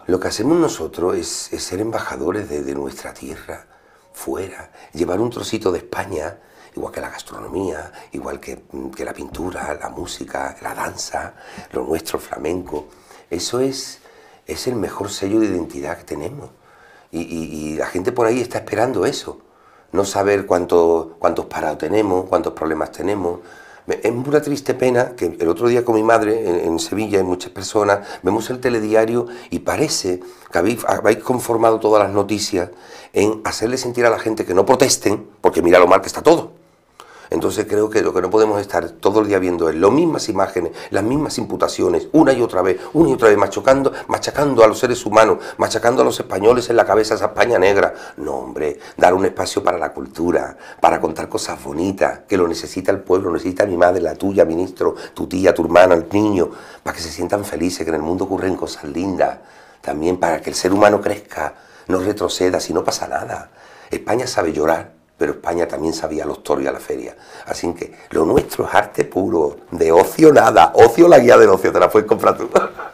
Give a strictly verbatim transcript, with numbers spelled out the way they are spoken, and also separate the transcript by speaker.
Speaker 1: Lo que hacemos nosotros es, es ser embajadores de, de nuestra tierra, fuera, llevar un trocito de España, igual que la gastronomía, igual que, que la pintura, la música, la danza, lo nuestro, flamenco. Eso es, es el mejor sello de identidad que tenemos. Y, y, y la gente por ahí está esperando eso. No saber cuánto, cuántos parados tenemos, cuántos problemas tenemos. Es una triste pena que el otro día con mi madre en, en Sevilla, hay muchas personas, vemos el telediario y parece que habéis, habéis conformado todas las noticias en hacerle sentir a la gente que no protesten, porque mira lo mal que está todo. Entonces creo que lo que no podemos estar todo el día viendo es las mismas imágenes, las mismas imputaciones, una y otra vez, una y otra vez, machacando, machacando a los seres humanos, machacando a los españoles en la cabeza esa España negra. No, hombre, dar un espacio para la cultura, para contar cosas bonitas, que lo necesita el pueblo, lo necesita mi madre, la tuya, ministro, tu tía, tu hermana, el niño, para que se sientan felices, que en el mundo ocurren cosas lindas, también para que el ser humano crezca, no retroceda, si no pasa nada. España sabe llorar, pero España también sabía a los toros y a la feria. Así que lo nuestro es arte puro, de ocio nada, ocio la guía del ocio, te la puedes comprar tú.